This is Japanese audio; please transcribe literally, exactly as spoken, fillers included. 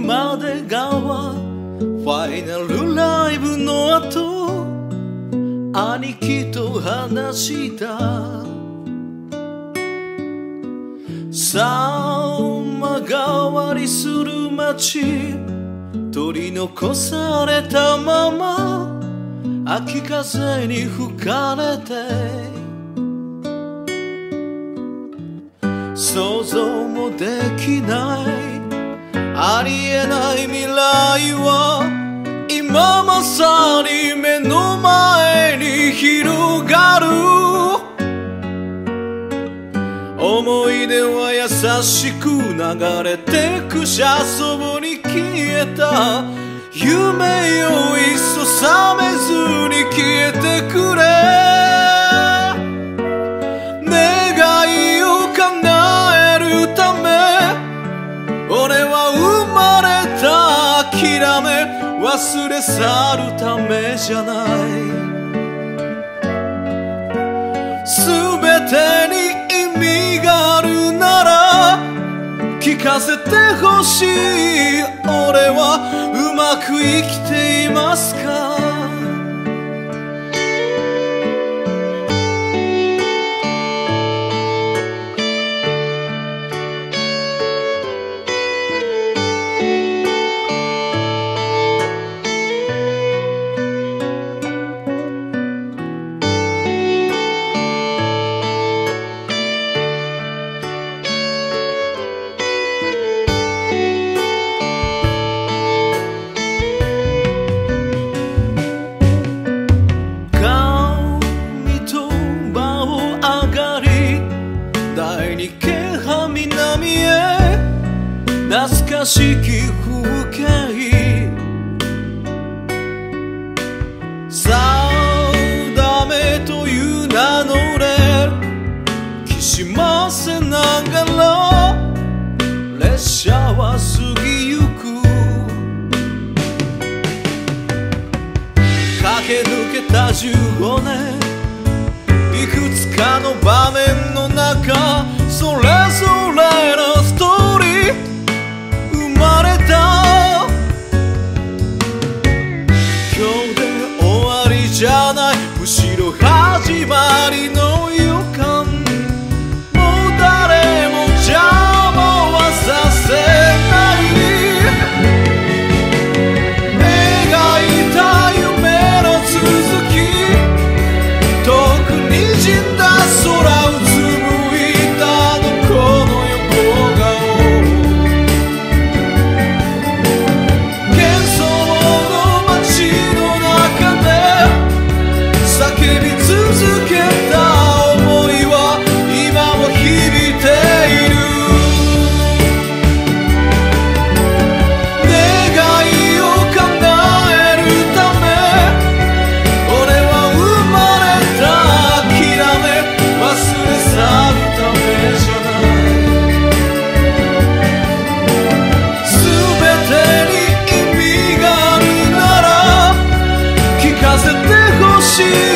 まで川ファイナルライブの後兄貴と話した様変わりする街取り残されたまま秋風に吹かれて想像もできないありえない未来は今まさに目の前に広がる思い出は優しく流れてく車窓に消えた夢よいっそ覚めずに消えてくれ願いを叶えるため俺は生まれた諦め忘れ去るためじゃない全てに意味があるなら聞かせてほしい俺はうまく生きていますか懐かしき風景さあダメという名のれきしませながら列車は過ぎゆく駆け抜けたじゅうごねんいくつかの場面の中それぞれのストーリー生まれた今日で終わりじゃないむしろ始まりの予感もう誰も邪魔はさせない描いた夢の続き遠くにじんだ空うつむいたあの子の横顔叫び続けた想いは今も響いている願いを叶えるため俺は生まれた諦め忘れ去るためじゃない全てに意味があるなら聞かせてほしい